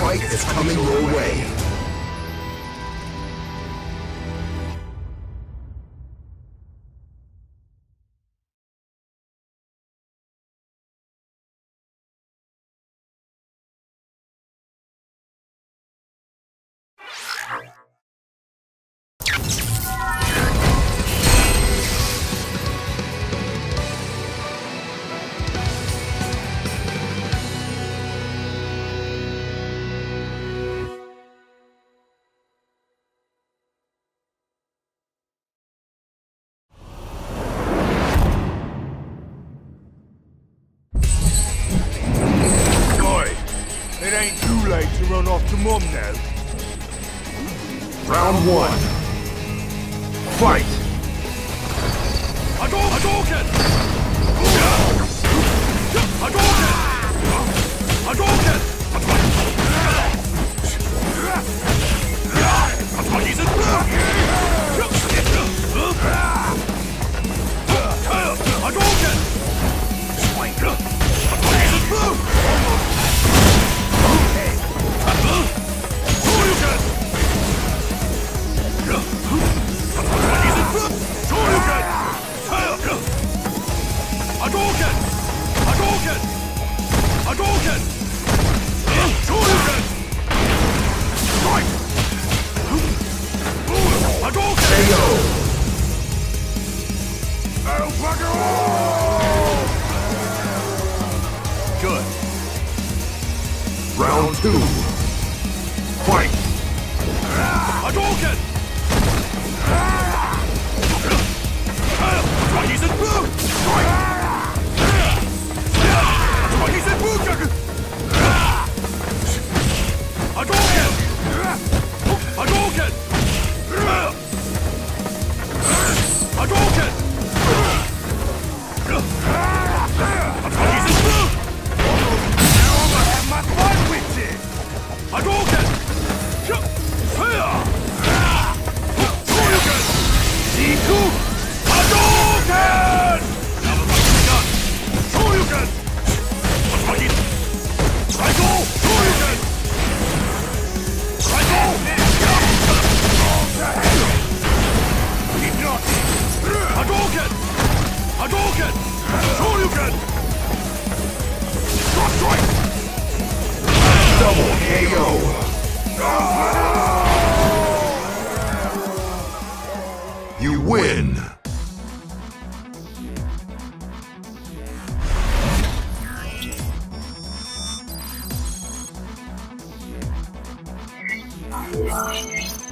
fight is coming your way. It ain't too late to run off to Mum now. Round 1. Fight! Hadouken! Hadouken! Hadouken! Diesen Hadouken! Good. Round 2. Fight! Hadouken! Diesen Hadouken! Hadouken! Hadouken! Now I'm gonna have my fun with it! Hadouken! Hadouken! Siku! Hadouken! Hadouken! Triangle! Hadouken! Triangle! Hadouken! Hadouken! Shoryuken! Cross strike! Double KO! You win! Yeah.